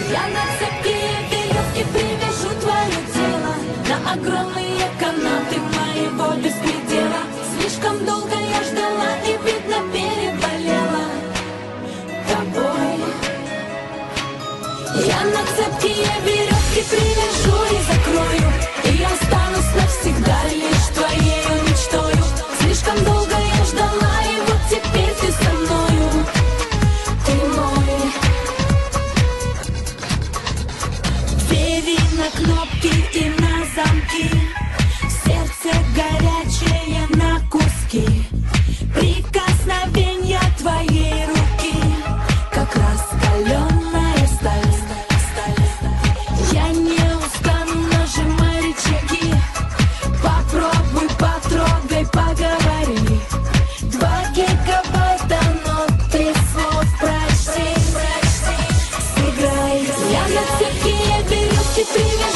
Я на цепи веревки привяжу твое тело на огромные канаты моего беспредела. Слишком долго я ждала и, видно, переболела тобой. Я на цепи веревки привяжу и закрою, и я останусь навсегда лишь твоей мечтою. Слишком долго я ждала, и вот теперь ты со мною. Ты мой. Двери на кнопки и на замки, сердце горячее на куски. Прикосновенья твоей руки, как раскаленная сталь. Я не устану, нажимай рычаги. Попробуй, потрогай, поговори. 2 гигабайта, но 3 слов прочти. Сыграй. Я на цепи веревки привяжу